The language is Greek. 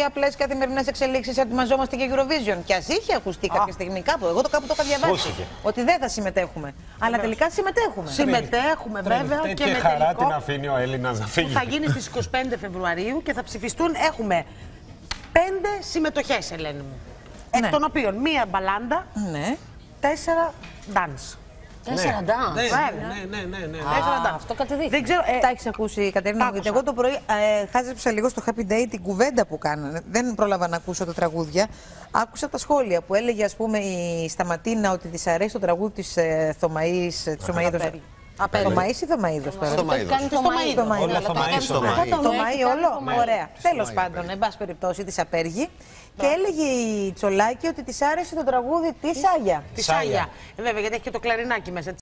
απλές καθημερινές εξελίξεις, ετοιμαζόμαστε για Eurovision. Και ας είχε ακουστεί κάποια στιγμή κάπου. Εγώ κάπου το είχα διαβάσει. Ότι δεν θα συμμετέχουμε. Αλλά τελικά συμμετέχουμε. Συμμετέχουμε βέβαια και με χαρά τελικό την αφήνει ο Έλληνας να φύγει. που θα γίνει στις 25 Φεβρουαρίου και θα ψηφιστούν. Έχουμε 5 συμμετοχές, Ελένη μου. Εκ των οποίων μία μπαλάντα, 4 dance. 4 dance. Ναι. Αυτό κατεδείχθη. Δεν ξέρω. Τα έχεις ακούσει, Κατερίνα? Γιατί εγώ το πρωί χάζεψα λίγο στο Happy Day την κουβέντα που κάνανε. Δεν πρόλαβα να ακούσω τα τραγούδια. Άκουσα τα σχόλια που έλεγε, ας πούμε, η Σταματίνα ότι της αρέσει το τραγούδι της Θωμαΐς. Θωμαΐς ή Θωμαΐδος τώρα? Θωμαΐ όλο. Ωραία. Τέλος πάντων, εν πάση περιπτώσει, της απέργει. Και έλεγε η Τσολάκη ότι της άρεσε το τραγούδι της Άγια. Της Άγια. Βέβαια, γιατί έχει και το κλαρινάκι μέσα.